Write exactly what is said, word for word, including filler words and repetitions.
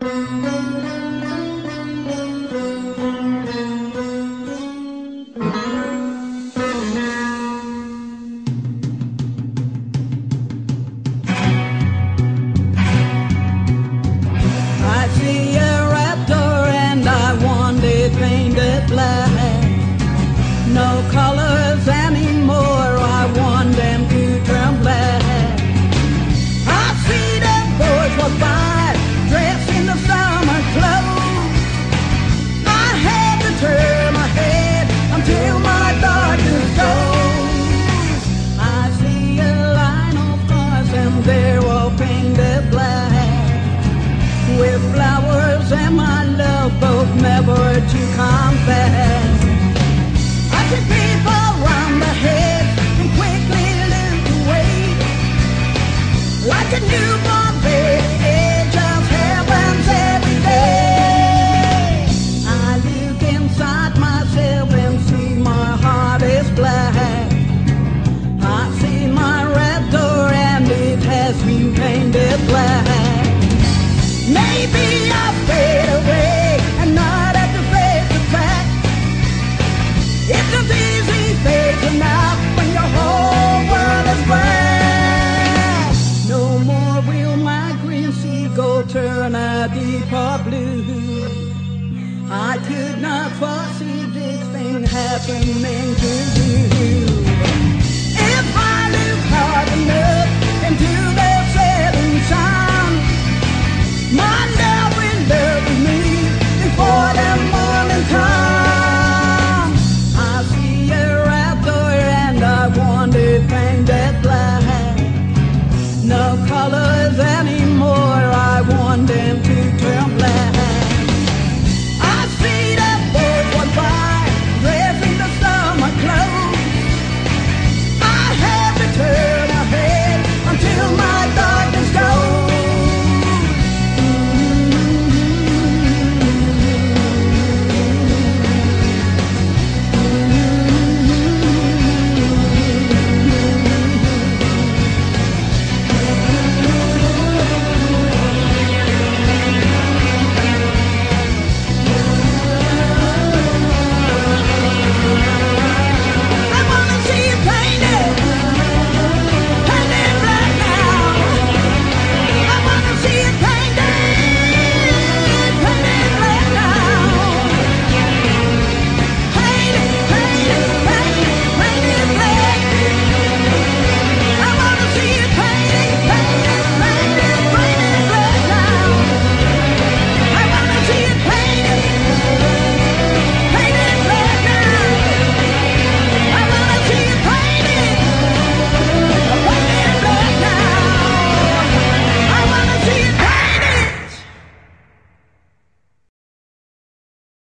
Painted black, no colors anymore, I want them to turn black. I see the boys walk by, dressed in the summer clothes. I had to turn my head until my darkness goes. I see a line of cars and they're all painted black, with flowers and my love both never to come back. I see people run the head and quickly lose the weight, like a newborn baby, it just happens every day. I look inside myself and see my heart is black. I see my red door and it has been painted black. Maybe I fade away and not have to face the fact. It's not easy facing out when your whole world is black. No more will my green seagull turn a deeper blue. I could not foresee this thing happening to you. If I look hard enough into the setting sun, my